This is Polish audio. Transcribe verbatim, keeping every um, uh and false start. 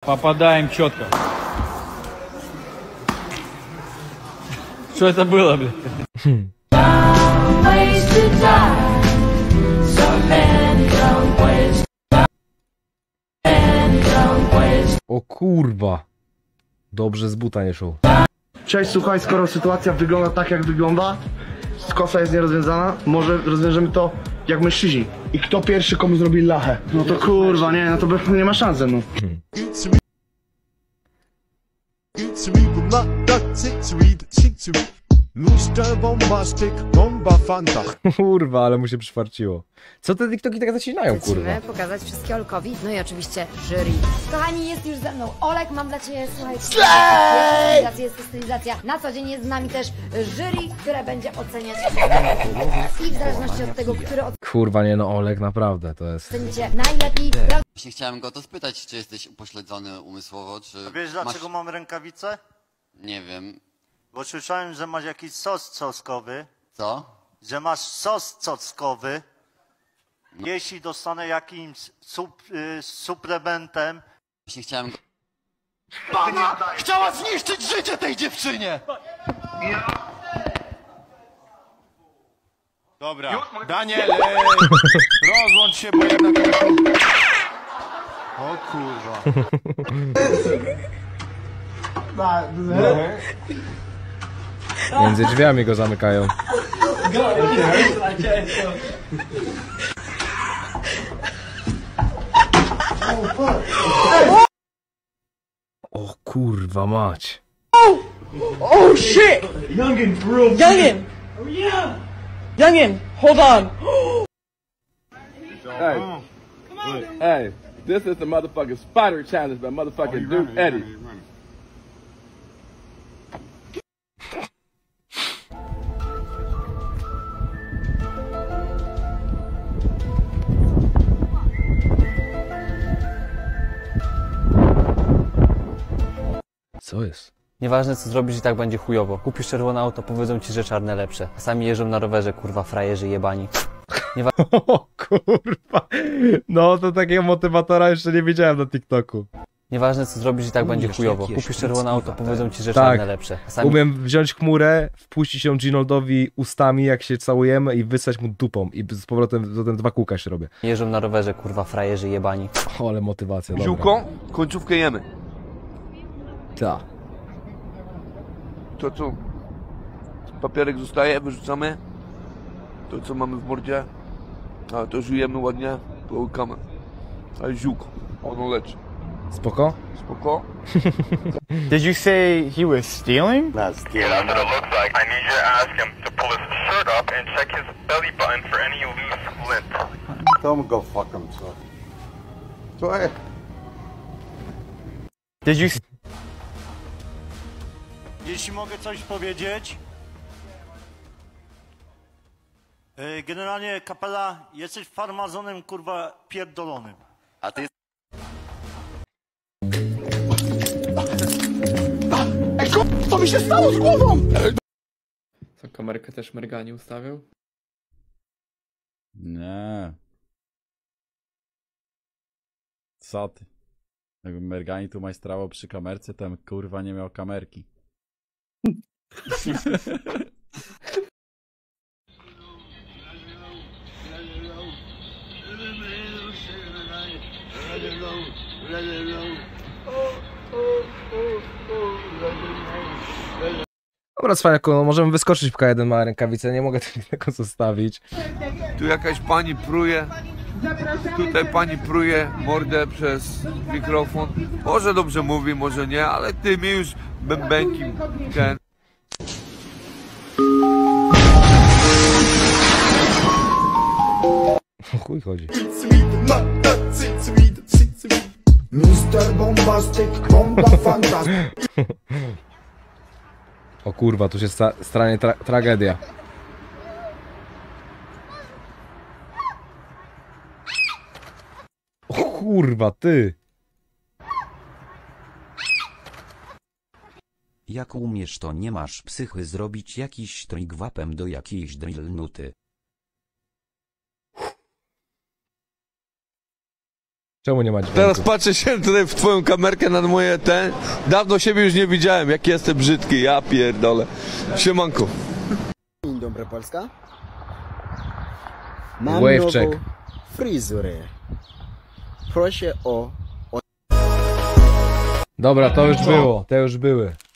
Попадаем четко. Что это было, блядь? O kurwa. Dobrze z buta nie szło. Cześć, słuchaj, skoro sytuacja wygląda tak, jak wygląda, kosa jest nierozwiązana, może rozwiążemy to jak mężczyźni. I kto pierwszy komu zrobi lachę? No to kurwa, nie, no to by, nie ma szans ze mną. Kurwa, ale mu się przyfarciło. Co te TikToki tak zacinają, kurwa? Chcemy pokazać wszystkie Olkowi, no i oczywiście jury. Kochani, jest już ze mną Olek, mam dla Ciebie, słuchaj, jest stylizacja, jest to stylizacja. Na co dzień jest z nami też jury, które będzie oceniać i w zależności od tego, który Kurwa, nie no, Olek, naprawdę, to jest... ocenicie najlepiej. Właśnie chciałem go o to spytać, czy jesteś upośledzony umysłowo, czy... A wiesz dlaczego masz... mam rękawice? Nie wiem. Bo słyszałem, że masz jakiś sos cockowy. Co? Że masz sos cockowy. Jeśli dostanę jakimś sup, y, suplementem... Właśnie chciałem go... Pana chciała zniszczyć życie tej dziewczynie! Dobra, Daniel, ej, rozłącz się, bo jednak... O kurwa. Między drzwiami go zamykają. O kurwa mać. Oh shit! Youngin, bro. Youngin! Oh yeah! Youngin, hold on! Hey, hey, this is the motherfucking spider challenge by motherfucking Duke Eddie. Co jest? Nieważne co zrobisz, i tak będzie chujowo. Kupisz czerwone auto, powiedzą ci, że czarne lepsze. A sami jeżdżą na rowerze, kurwa, frajerzy jebani. Nieważne... O kurwa. No to takiego motywatora jeszcze nie widziałem na TikToku. Nieważne co zrobisz, i tak będzie chujowo. Kupisz czerwone auto, powiedzą ci, że Tak. czarne lepsze. A sami... Umiem wziąć chmurę, wpuścić ją Ginoldowi ustami, jak się całujemy, i wysłać mu dupą. I z powrotem potem dwa kółka się robię. jeżdżą na rowerze, kurwa, frajerzy jebani. O, ale motywacja, dobra. Ziółko, końcówkę jemy. Ta. To co? Papierek zostaje, wyrzucamy. To co mamy w mordzie. A to żujemy ładnie, połykamy. Ale ziółko, ono leczy. Spoko? Spoko? Did you say he was stealing? Not stealing. That's what it looks like. I need you to ask him to pull his shirt up and check his belly button for any loose lint. Tell him go fuck himself. Co jest? Did you... Jeśli mogę coś powiedzieć. Yy, Generalnie, kapela, jesteś farmazonem, kurwa, pierdolonym. A ty... Ej, co mi się stało z głową? Co, kamerkę też Mergani ustawiał? Nie. Co ty? Jakby Mergani tu majstrował przy kamerce, to kurwa nie miał kamerki. Dobra, cwaniaku, no możemy wyskoczyć w K jeden, ma rękawicę, nie mogę tego zostawić. Tu jakaś pani pruje. Tutaj pani pruje mordę przez mikrofon. Może dobrze mówi, może nie, ale ty mi już bębenki ten. O chuj chodzi. mister Bombastic, bomba fantastic. O kurwa, tu się sta stanie tra tragedia. O kurwa, ty! Jak umiesz, to nie masz psychy zrobić jakiś trik wapem do jakiejś drillnuty. Czemu nie ma dźwięku? Teraz patrzę się tutaj w twoją kamerkę na moje ten. Dawno siebie już nie widziałem, jaki jestem brzydki, ja pierdolę. Siemanko. Dzień dobry Polska. Mam Wave nową check. fryzurę. Proszę o... Dobra, to już było, te już były.